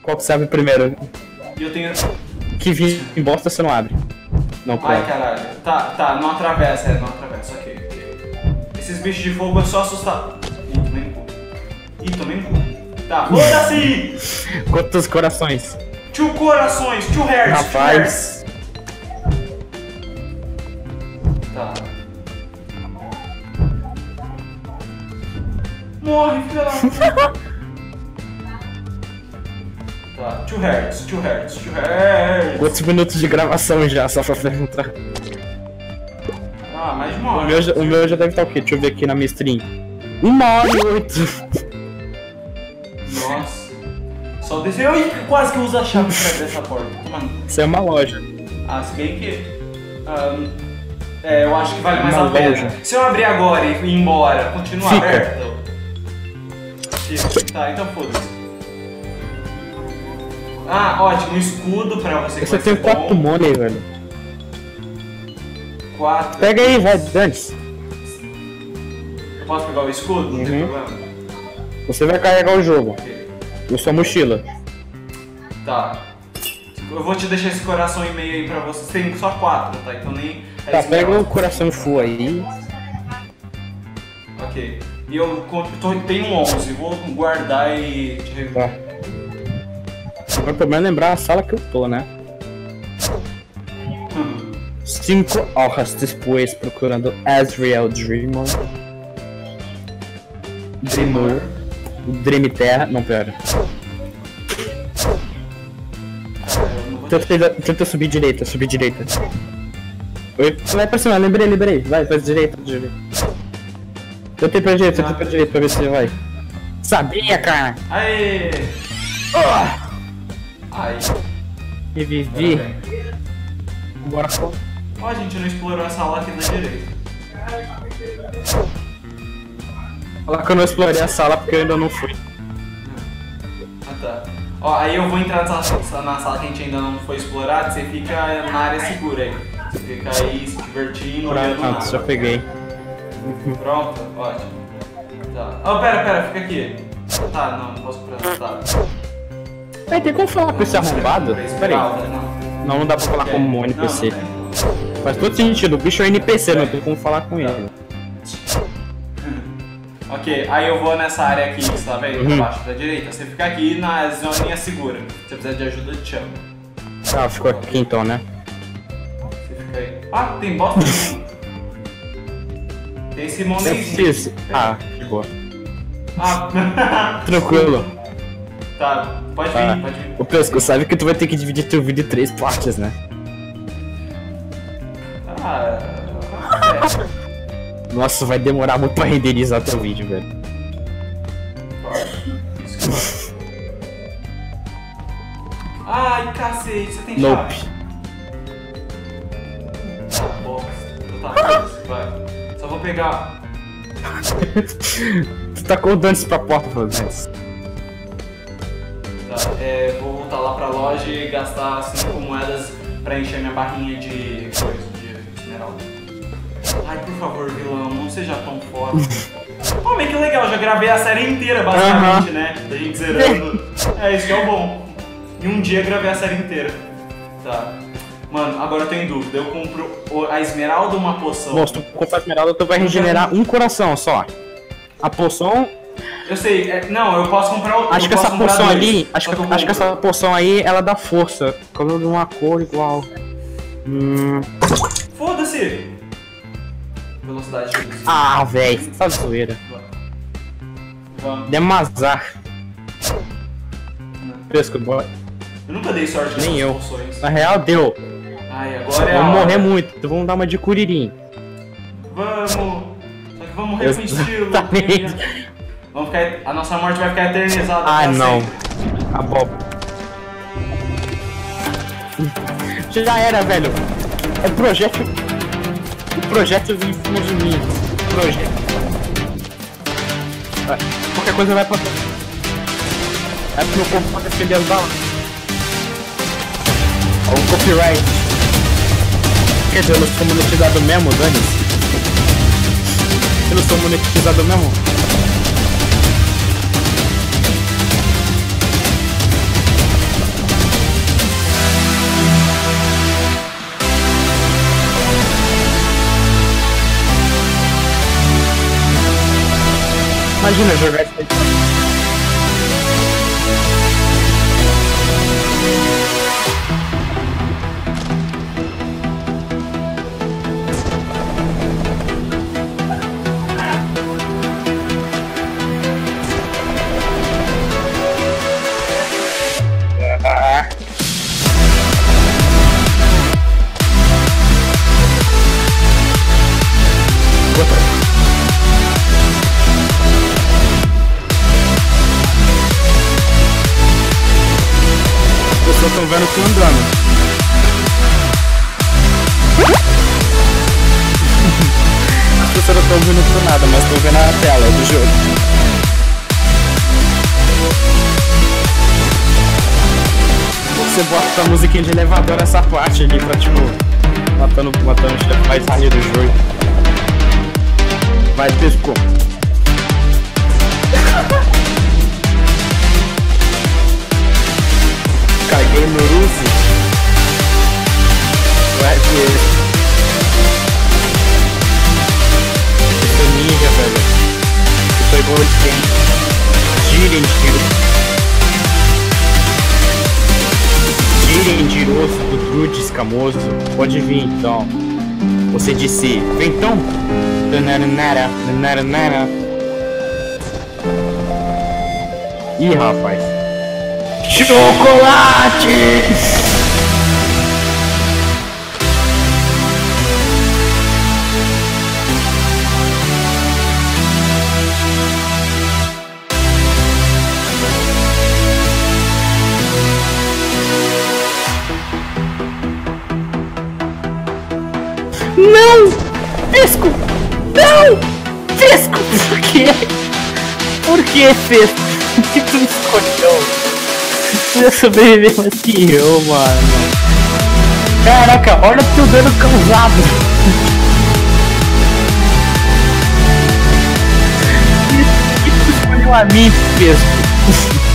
Qual que você abre primeiro? E eu tenho... Que vinho em bosta você não abre. Não pode. Ai, caralho. Tá, não atravessa, não atravessa, ok. Esses bichos de fogo é só assustar. Ih, tomei no cu. Tá, foda-se! Quantos corações? 2 corações, 2 hearts, Rapaz. Tá. Morre, filha da puta. Tá, 2 hearts, 2 hearts, 2 hearts. Quantos minutos de gravação já, só pra perguntar? Ah, mais de 1 hora. O meu já deve estar o quê? Deixa eu ver aqui na minha stream. 1h08. Nossa. Só desceu. Ai, quase que eu uso a chave pra abrir essa porta. Mano. Isso é uma loja. Ah, se bem que... eu acho que vale mais Uma a pena. loja. Se eu abrir agora e ir embora, continua Fica. aberto? Fica. Tá, então foda-se. Ah, ótimo. Escudo pra você que Você vai tem ser 4 bom. money, velho. 4. Pega aí, vai, Dantes. Eu posso pegar o escudo? Não tem Uhum. problema. Você vai carregar o jogo. Ok. E sua mochila. Tá. Eu vou te deixar esse coração e meio aí pra você. Você tem só 4, tá? Então nem... Tá, pega o coração full aí. Ok. E eu tenho 11, vou guardar e te revelar. Tá. Agora o problema é lembrar a sala que eu tô, né? 5 horas depois procurando Azrael Dreamer. Dream Terra. Não, pera. Tenta subir direita, Oi? Vai pra cima, lembrei. Vai, faz direita. Tenta ir pra direita pra ver se você vai. Sabia, cara! Aê! Ai. Revivi. Bora fora. Ó, a gente não explorou essa sala aqui da direita. Falar que eu não explorei a sala porque eu ainda não fui. Ah, tá. Ó, aí eu vou entrar na sala que a gente ainda não foi explorada, você fica na área segura aí. Você fica aí se divertindo, olhando Pronto, nada. já peguei. Pronto, ótimo. Tá. Oh, pera, fica aqui. Tá, não posso prestar. Tá. Vai ter como falar com esse arrombado? Pera aí. Não. Não dá pra falar como um NPC. Não. Faz todo sentido, o bicho é NPC, não tem como falar com ele. Ok, aí eu vou nessa área aqui, você tá vendo? Uhum. Abaixo da direita. Você fica aqui na zoninha segura. Se você precisar de ajuda, eu te chamo. Ah, ficou aqui então, né? Você fica aí. Ah, tem bosta nenhuma. Tem esse Não montezinho. precisa. Ah, de boa. Ah, Tranquilo. tá, pode Tá. vir, pode vir. O Pesco, sabe que tu vai ter que dividir teu vídeo em 3 partes, né? Ah, Nossa, vai demorar muito pra renderizar teu vídeo, velho. Isso que ai, cacete, você tem Nope. chave? Ah, bosta. Tá, vai. Só vou pegar. Tu tacou o Dantes pra porta, Francis. Tá, vou voltar lá pra loja e gastar 5 moedas pra encher minha barrinha de coisa, de esmeralda. Ai, por favor, vilão, não seja tão foda. Pô, mas que legal, já gravei a série inteira, basicamente, né? Da gente zerando. É, isso que é o bom. Em um dia gravei a série inteira. Tá. Mano, agora eu tô em dúvida. Eu compro a esmeralda ou uma poção? Bom, se tu comprar a esmeralda, tu vai regenerar um coração só. A poção... Eu sei, não, eu posso comprar o. Acho que essa poção ali... Acho que compro. essa poção aí, ela dá força. Como de uma cor igual. Foda-se! Velocidade X. Ah, véi. Tá zoeira. Vamos. Demazar. Pesco, bora. Eu nunca dei sorte Nem eu. poções. Na real, deu. Ai, agora é a Vamos hora. morrer muito. Então vamos dar uma de curirim. Vamos! Só que vamos morrer com estilo. Exatamente. Vamos ficar, a nossa morte vai ficar eternizada. Ah, pra não. sempre. Abóbora. Já era, velho. É projeto. O projeto vem em cima de mim. Projeto. Vai. Qualquer coisa vai pra. É pro meu corpo pra defender as balas. Olha o copyright. Quer dizer, eu não sou monetizado mesmo, dane-se. Eu não sou monetizado mesmo. Imagina jogar isso aí. Estão vendo tu andando. As pessoas não estão vendo por nada, mas estão vendo a tela do jogo. Você bota a musiquinha de elevador nessa parte ali pra tipo matando o chefe mais rápido do jogo. Vai, pescou. Caguei no Russo. Vai ver. Eu sou ninja, velho. Eu sou igual de quem? Girendiroso do Drude escamoso. Pode vir então. Você disse, vem então. Ih, rapaz. Chocolate! Não! Fisco! Não! Fisco! Por quê? Por que, Fisco? Por que tu me escolheu? Você sobreviveu mais que eu, mano. Caraca, olha o teu dano causado. E tu escolheu a mim, Fisco.